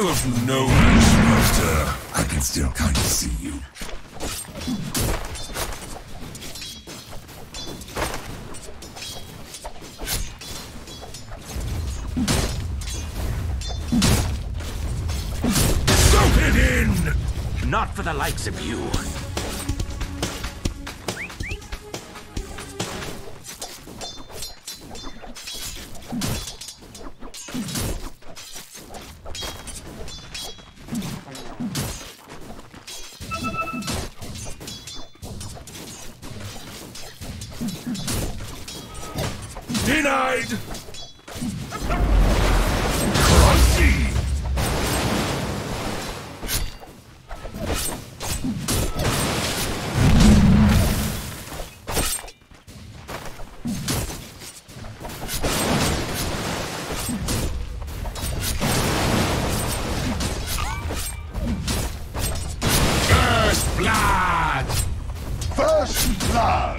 of no use, but I can still kind of see you. Soak it in! Not for the likes of you. Denied! Crunchy! First blood! First blood!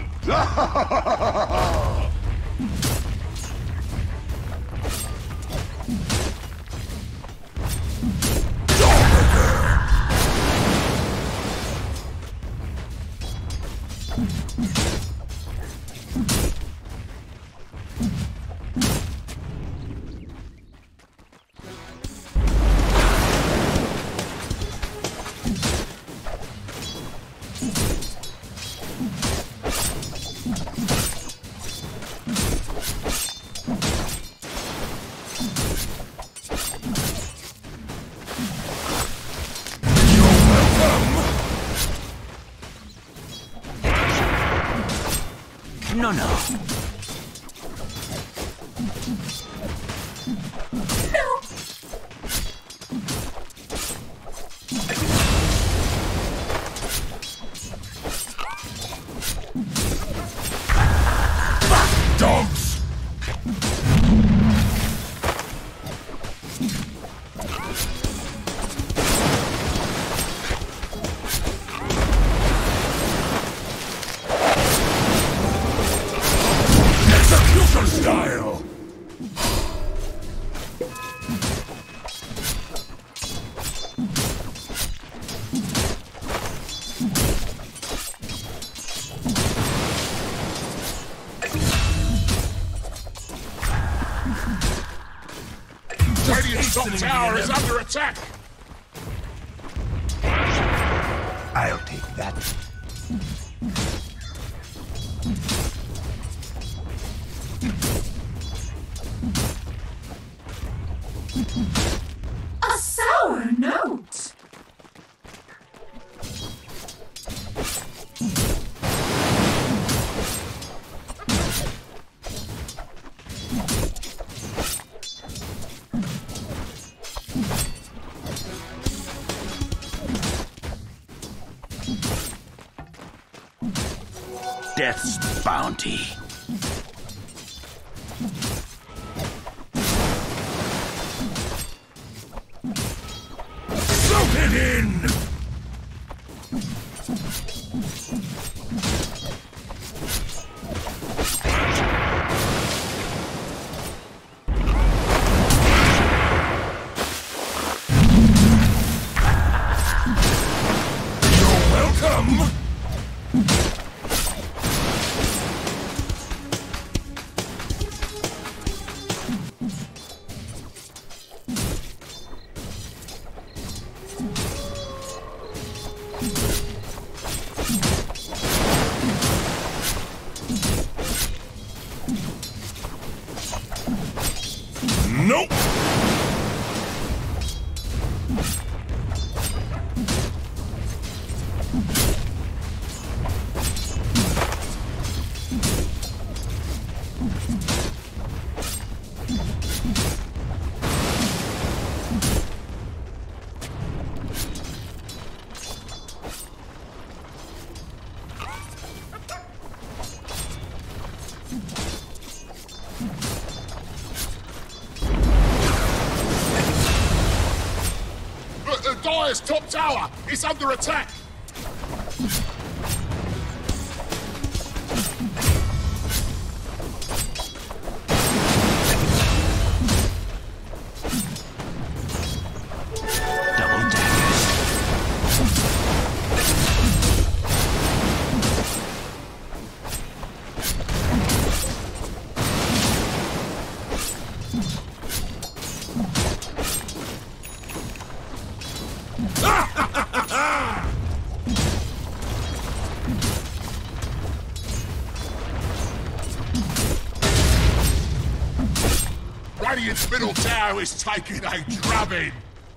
No, no. Dogs! Execution style! Radiant's top tower is under attack! I'll take that. A sour note. Death's bounty. Soak it in! You're welcome! Nope! Dire's top tower is under attack! Radiant's middle tower is taking a drubbing.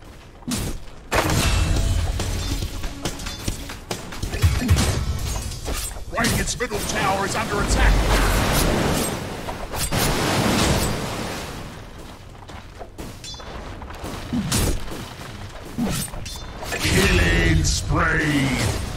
Radiant's middle tower is under attack. Killing spree.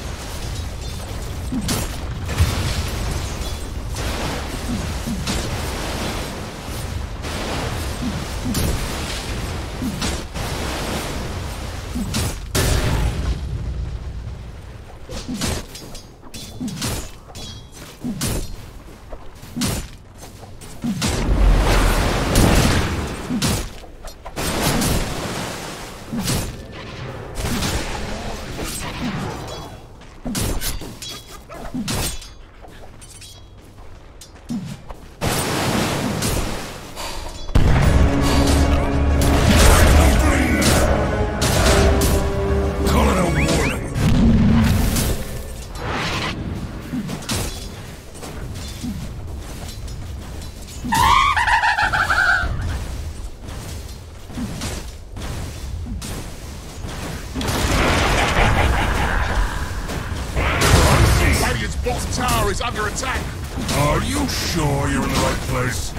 Is under attack. Are you sure you're in the right place?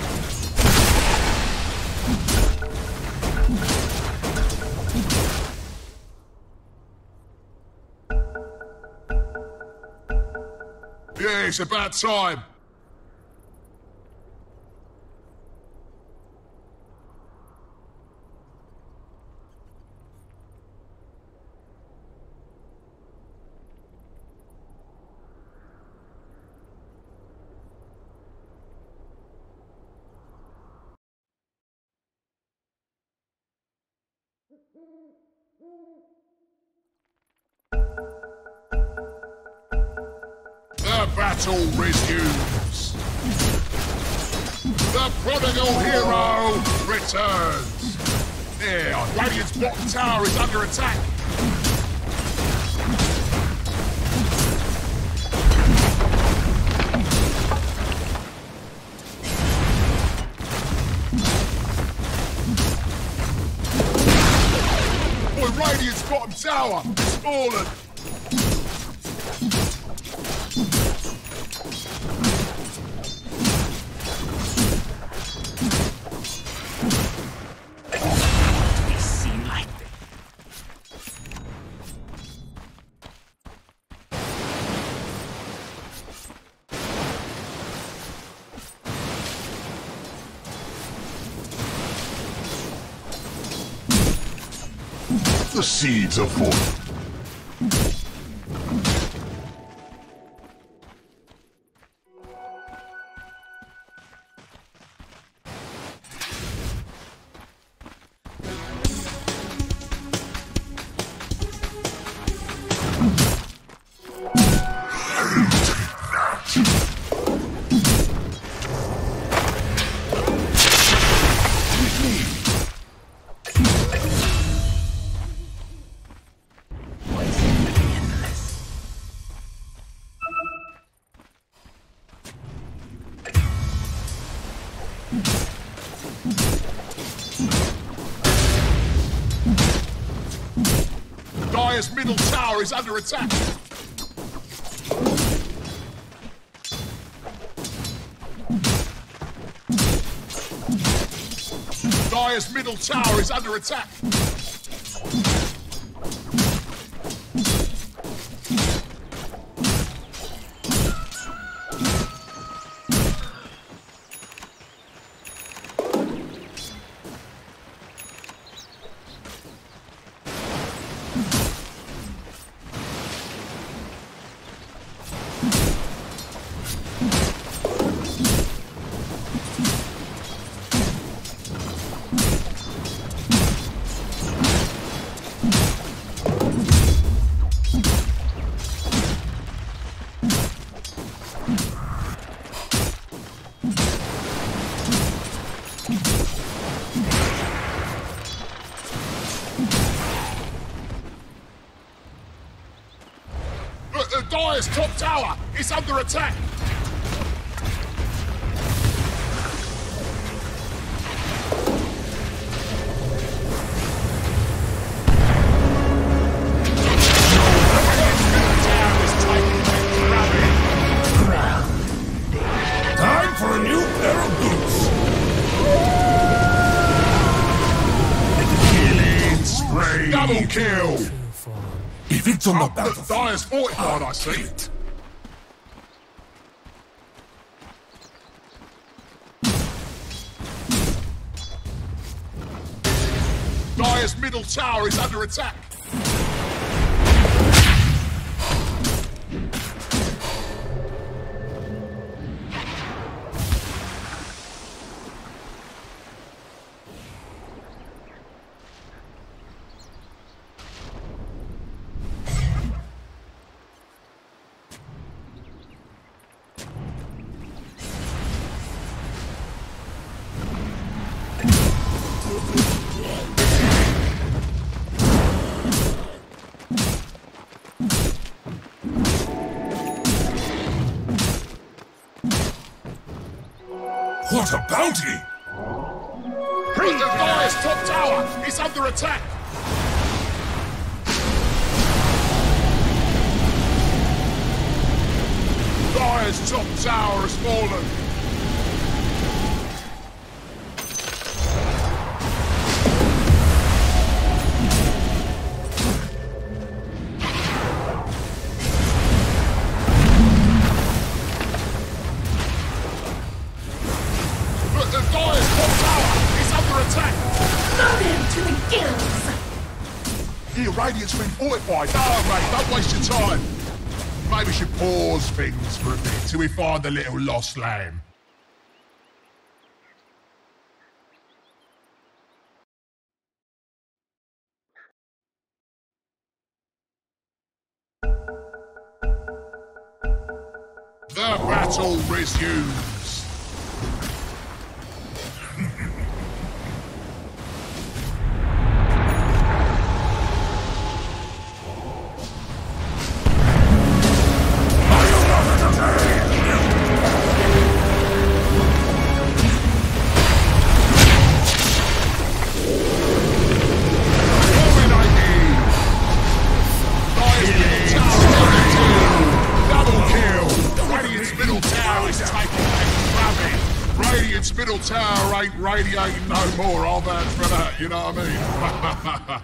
Yeah, it's about time. The battle resumes. The prodigal hero returns. There, Radiant's bottom tower is under attack. Boy, Radiant's bottom tower is fallen. The seeds are formed. Dire's middle tower is under attack. Dire's middle tower is under attack. The Dire's top tower is under attack. Time for a new pair of boots. Killing spree. Double kill. If it's on the The battlefield, Dire's fortified, I see. Dire's middle tower is under attack. what a bounty! The Dire's top tower is under attack. Dire's top tower has fallen. The Dire's top tower is under attack. Loaded to the gills. Here, Radiant's been fortified. No, mate, don't waste your time. Maybe we should pause things for a bit till we find the little lost lamb. The battle resumes. Radiant's middle tower ain't radiating no more, I'll vouch for that, you know what I mean?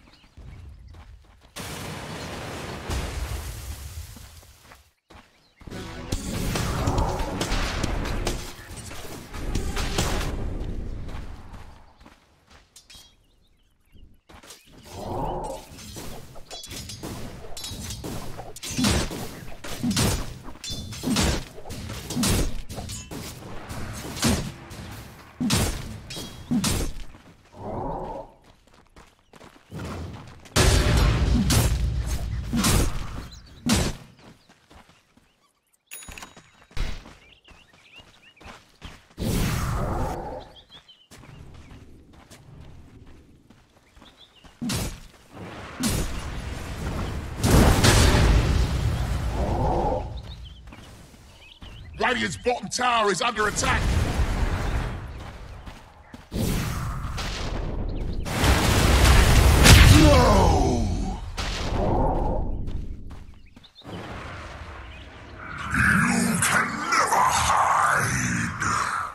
Radiant's bottom tower is under attack. No! You can never hide!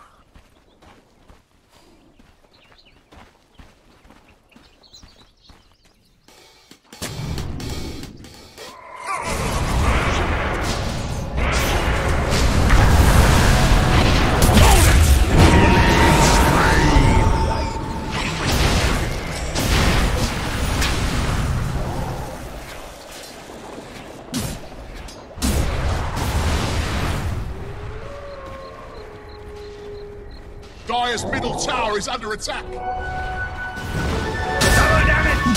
Dire's middle tower is under attack. Double damage!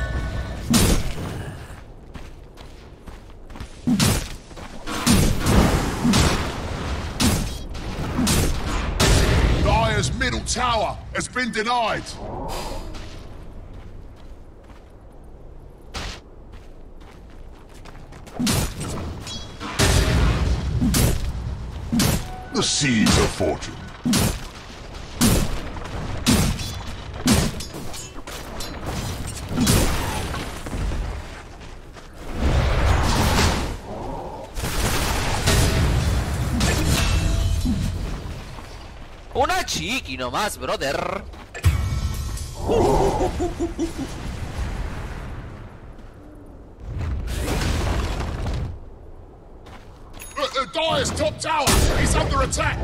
Dire's middle tower has been denied. The seeds of fortune. Una chiqui nomás, brother. The Dire's top tower is under attack.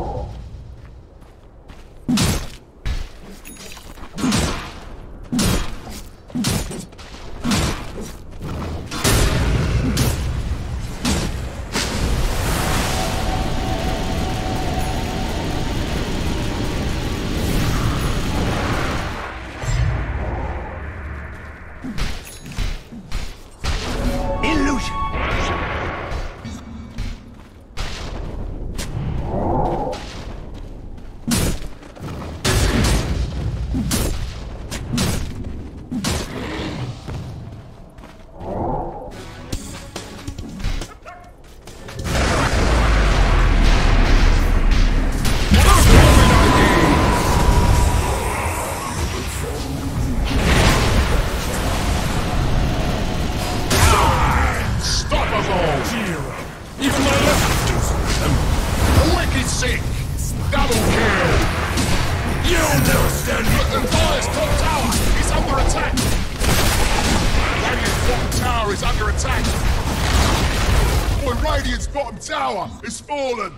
Tower is fallen!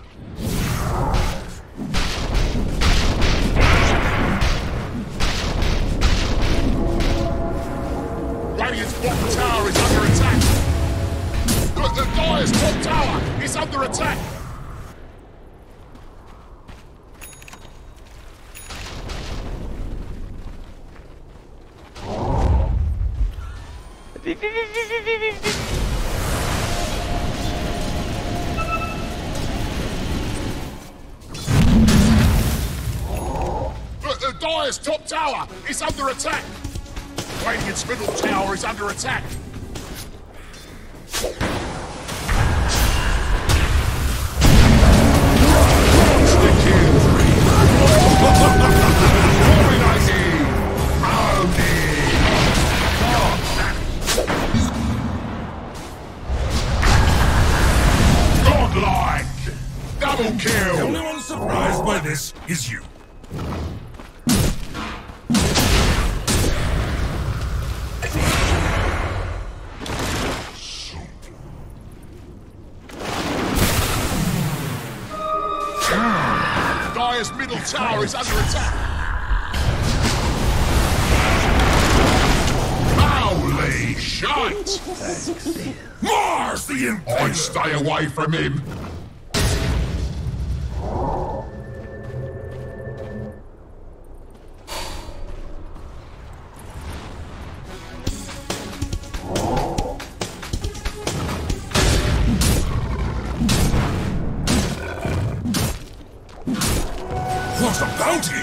Radiant's bottom tower is under attack! The Dire's top tower is under attack! The Dire's top tower is under attack! Radiant's middle tower is under attack! Godlike! Double kill! The only one surprised by this is you. Dire's middle tower is under attack! Holy shite! Mars the Imperial! I'd stay away from him! What a bounty!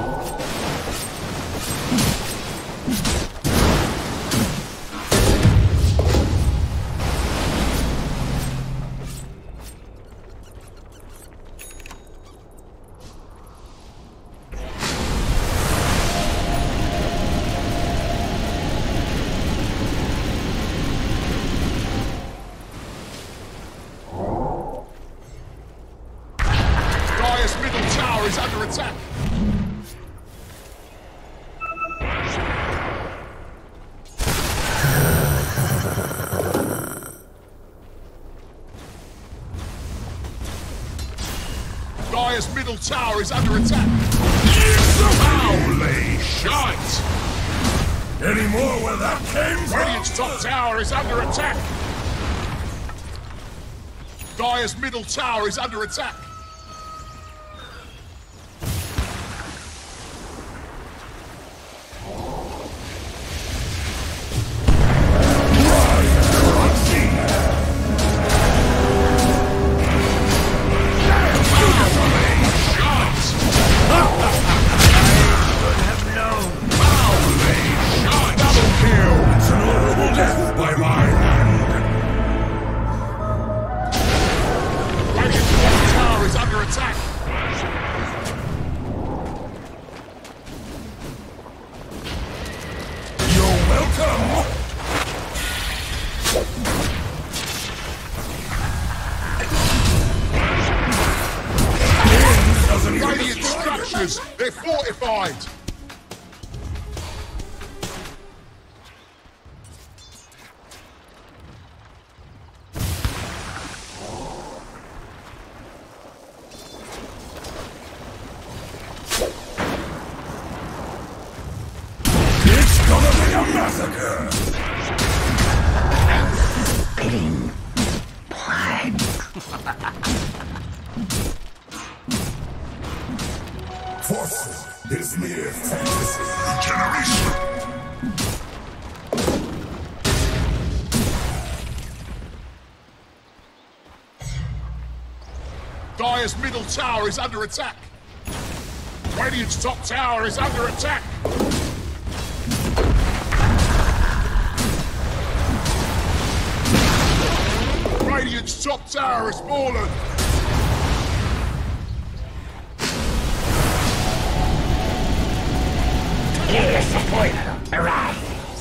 Dire's middle tower is under attack! Dire's middle tower is under attack! Holy shite! Any more where that came from? Radiant's top tower is under attack! Dire's middle tower is under attack! By my hand. Radiant's top tower is They're fortified. It's gonna be a massacre! Spitting plague. Force is mere fantasy. Generation! Dire's middle tower is under attack. Radiant's top tower is under attack. Radiant's top tower has fallen. Your support arrives.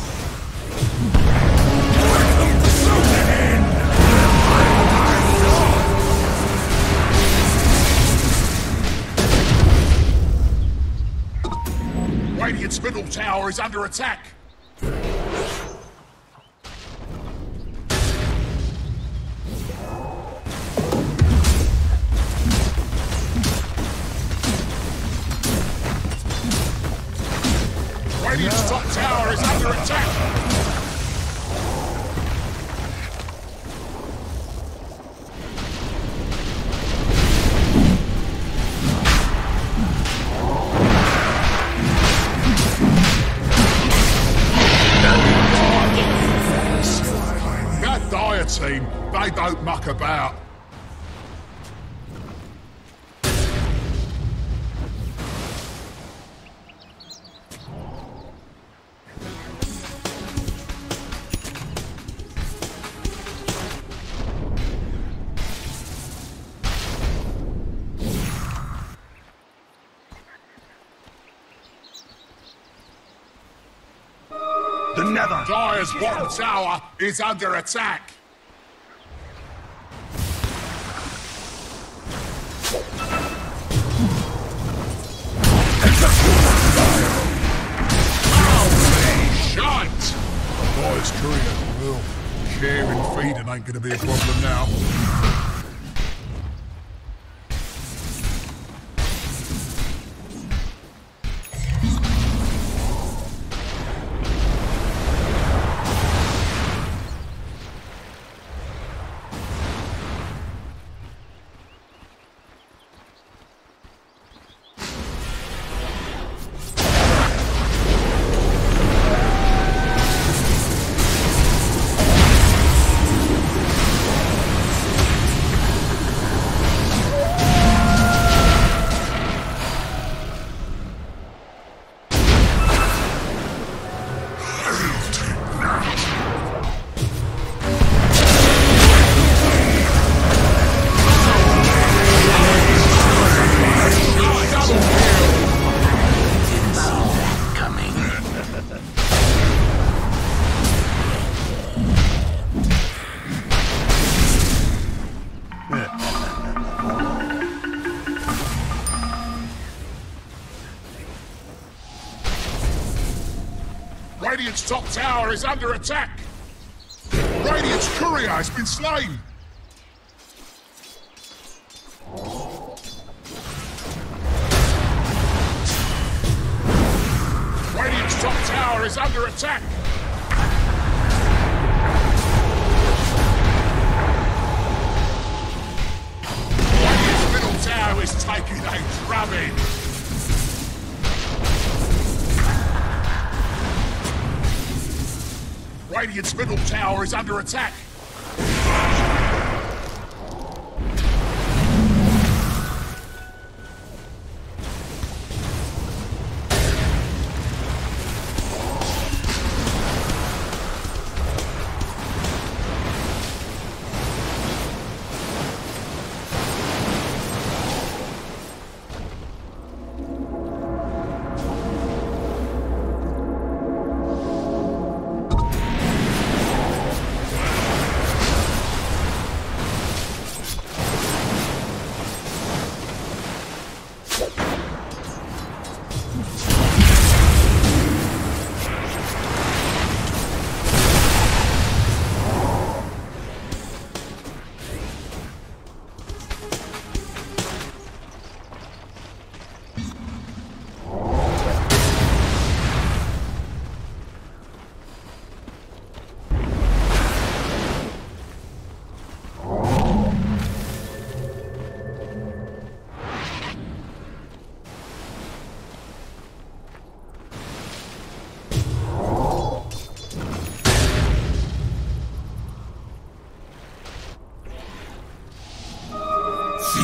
Radiant's middle tower is under attack. Radiant's top tower is under attack. That Dire team, they don't muck about. The Nether. Dire's bottom tower is under attack. Shite! Dire's courier, well, sharing feeding ain't gonna be a problem now. Radiant's top tower is under attack. Radiant's courier has been slain. Radiant's top tower is under attack. Radiant's middle tower is taking a drubbing. Radiant's middle tower is under attack.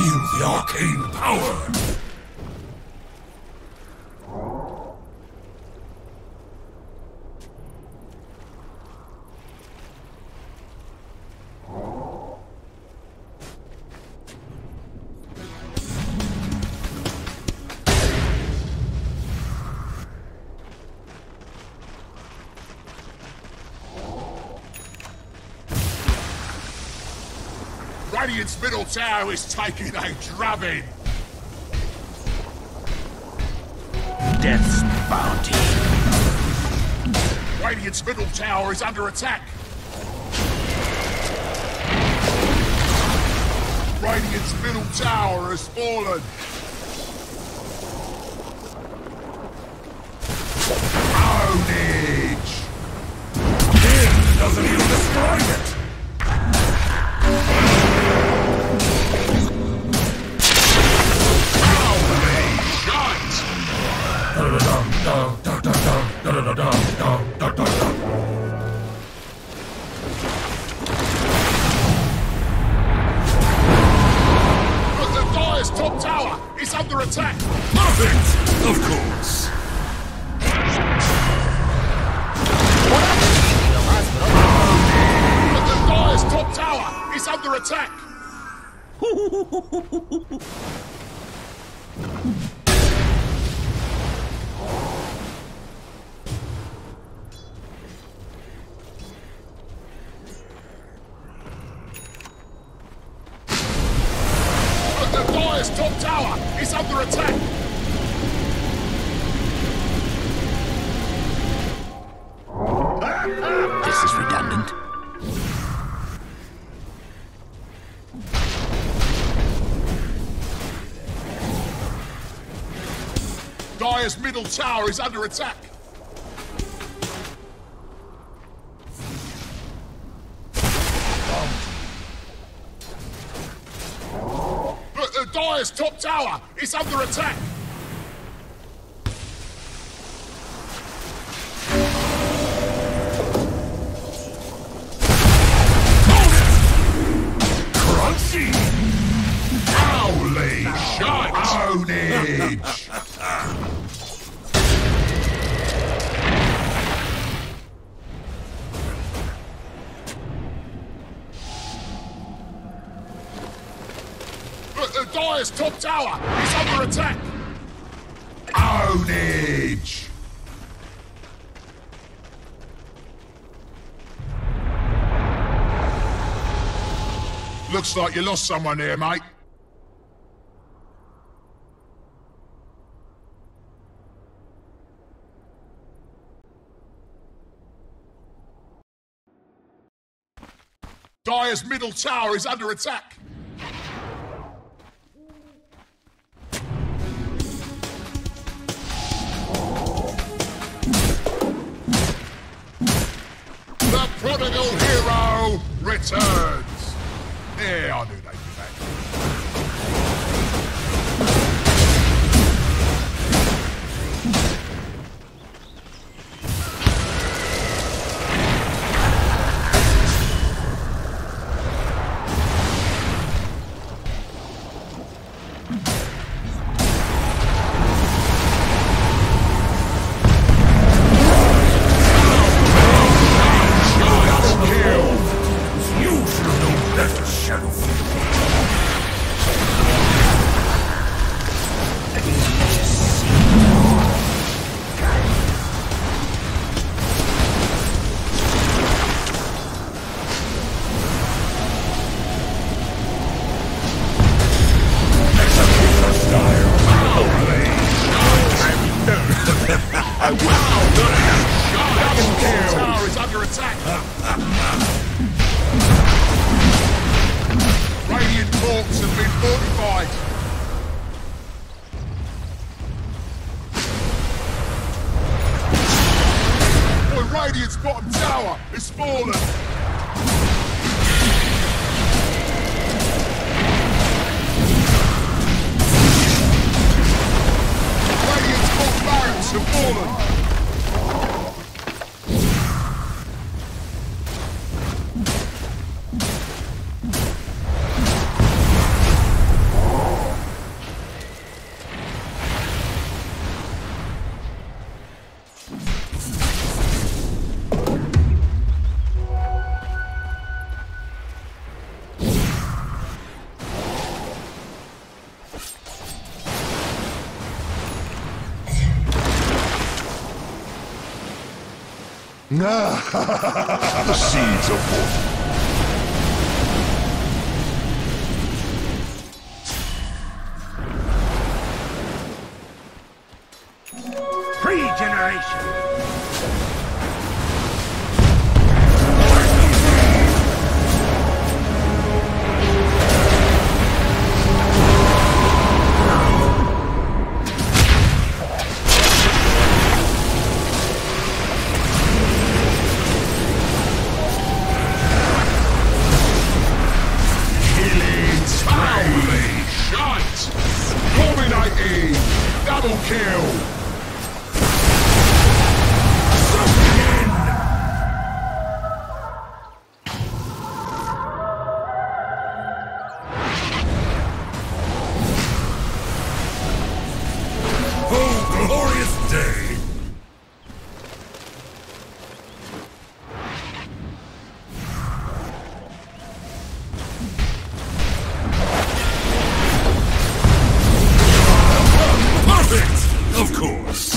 Feel the arcane power. Radiant's middle tower is taking a drubbing. Death's bounty. Radiant's middle tower is under attack. Radiant's middle tower has fallen. Ownage! This doesn't even destroy it. But the Dire's top tower is under attack. Perfect! Of course. But the Dire's top tower is under attack. Dire's top tower is under attack! This is redundant. Dire's middle tower is under attack! Dire's top tower is under attack! Crunchy! Holy shit! Ownage! The Dire's top tower is under attack! Ownage! Looks like you lost someone here, mate. Dire's middle tower is under attack! The prodigal hero returns! Yeah, I knew they'd be back. You should have known better, Shadow. The seeds of fortune. Regeneration. Double kill! Oh, glorious day! Perfect! Of course.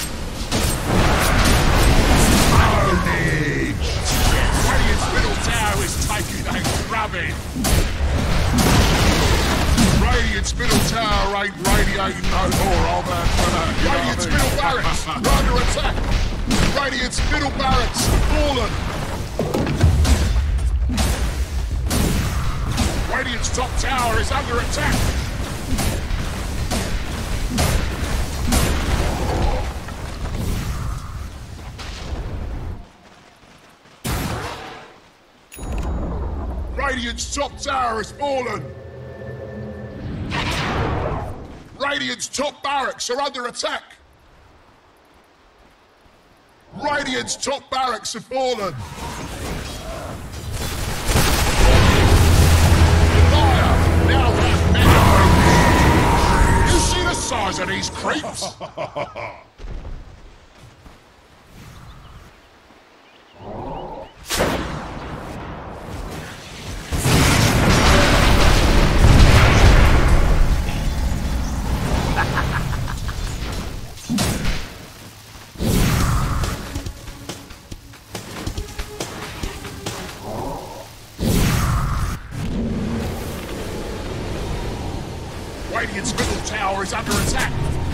Carnage! Radiant's middle tower is taking a drubbing. Radiant's middle tower ain't radiating no more, old man. Radiant's middle barracks are under attack. Radiant's middle barracks fallen. Radiant's top tower is under attack. Radiant's top tower has fallen! Radiant's top barracks are under attack! Radiant's top barracks have fallen! Fire! Now that many! You see the size of these creeps? Radiant's middle tower is under attack.